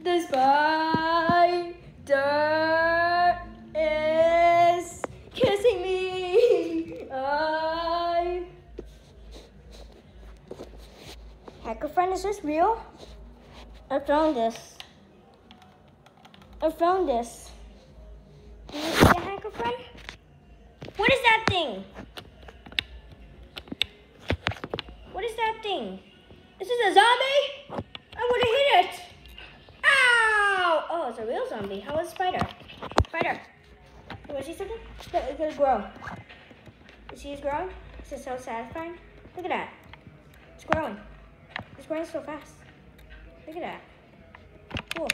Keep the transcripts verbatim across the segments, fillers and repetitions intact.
The spider is kissing me. I. Hacker friend, is this real? I found this. I found this. Do you see a hacker friend? What is that thing? What is that thing? Is this a zombie? I want to hit it. Ow! Oh, it's a real zombie. How is Spider? Spider. You want to see something? Look, it's gonna grow. You see it's growing? This is so satisfying. Look at that. It's growing. It's growing so fast. Look at that. Cool.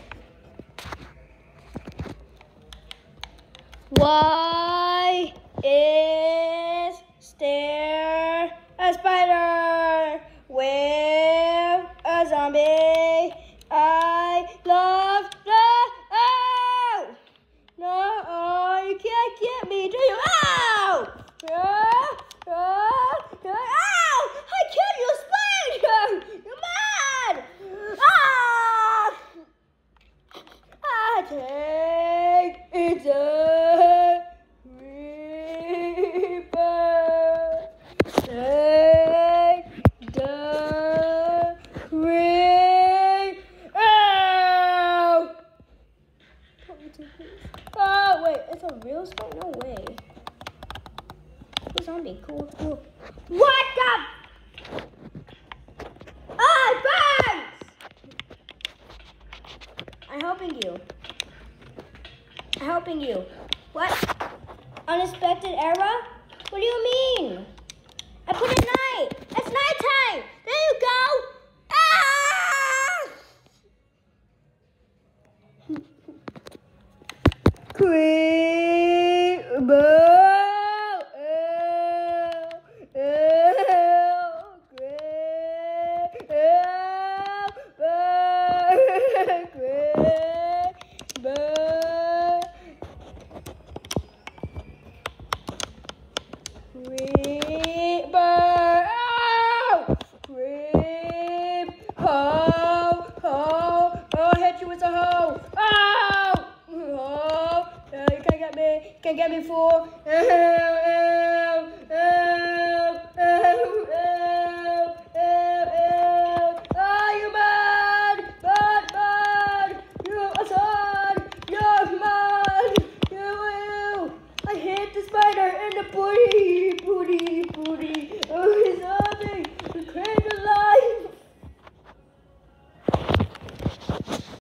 Why is there a spider with a zombie? I love the oh no, you can't get me, do you? Ow! Oh, oh, ow! I killed you, spider! You're mad! Ah! I take it. Oh, wait, it's a real spider? No way. The zombie, cool, cool. What the? Ah, it burns! I'm helping you. I'm helping you. What? Unexpected error? What do you mean? I put it night. It's nighttime. There you go. Ah! Queen. Can't get me, fool.